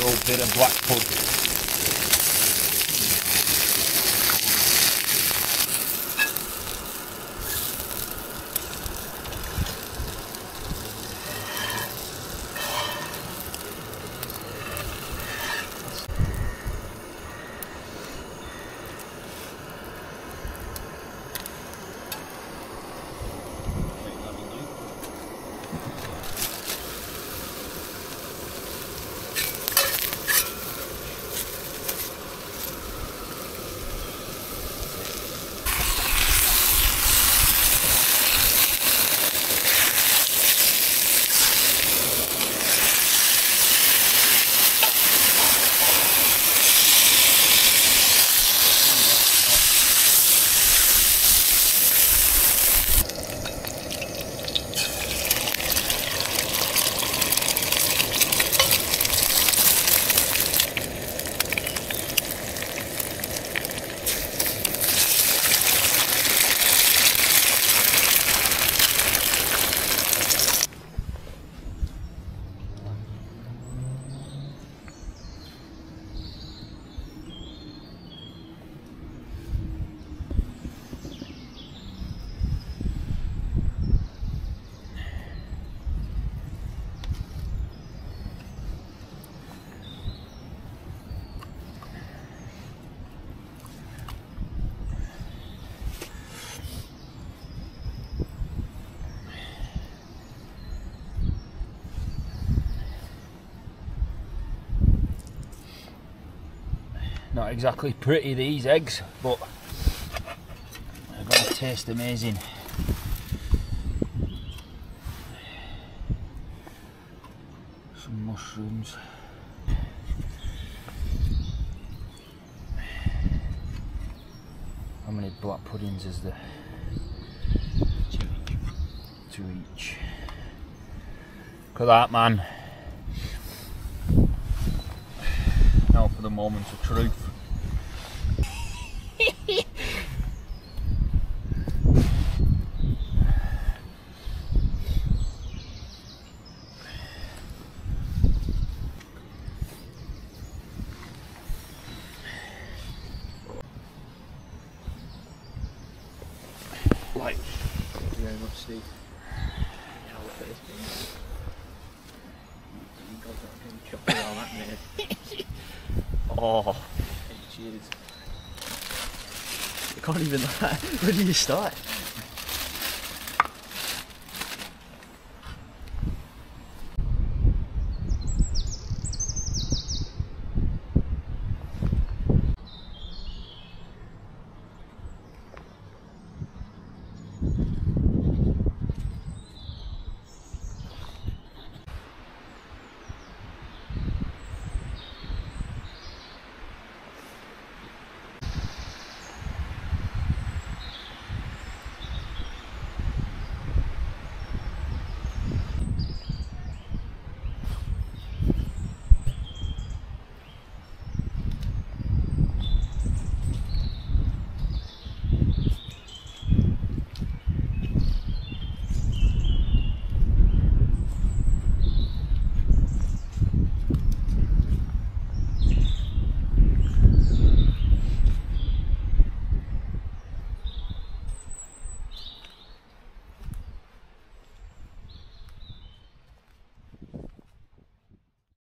old bit of black pud. Not exactly pretty, these eggs, but they're going to taste amazing. Some mushrooms. How many black puddings is there? Two each. Look at that, man. Now for the moments of truth. Like, thank you very much, Steve. Yeah, I'll look at this thing. You got that chocolate all that, mate. Oh, cheers. You can't even, where do you start?